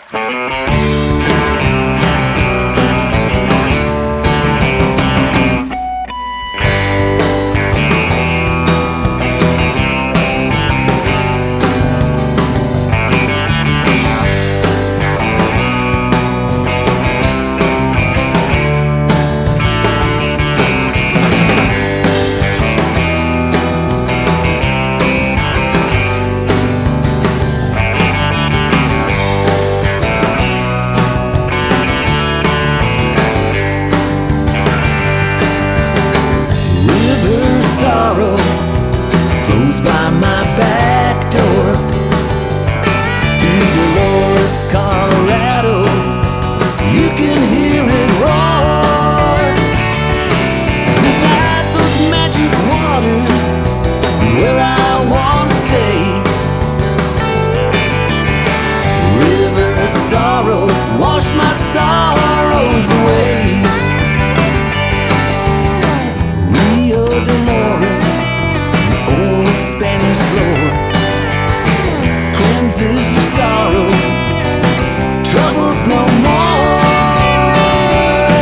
Wash my sorrows away. Rio Dolores, old Spanish lore, cleanses your sorrows, troubles no more.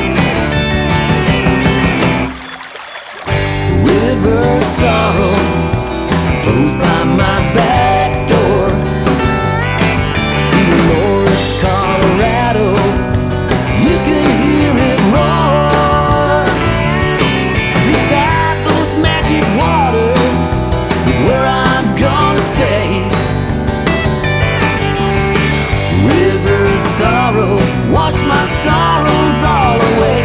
River sorrow flows by my back door. Colorado, you can hear it roar. Beside those magic waters is where I'm gonna stay. River of sorrow, wash my sorrows all away.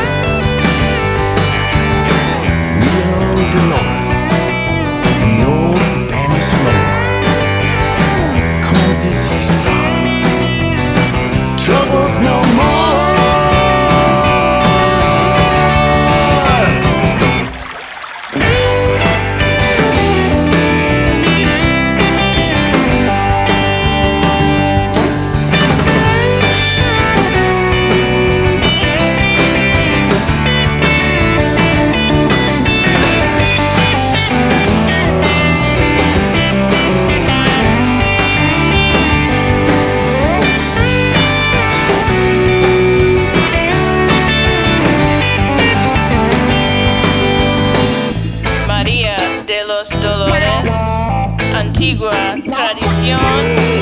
Rio Dolores, the old Spanish lore, cleanses your sorrows, troubles no more. De los dolores, antigua tradición.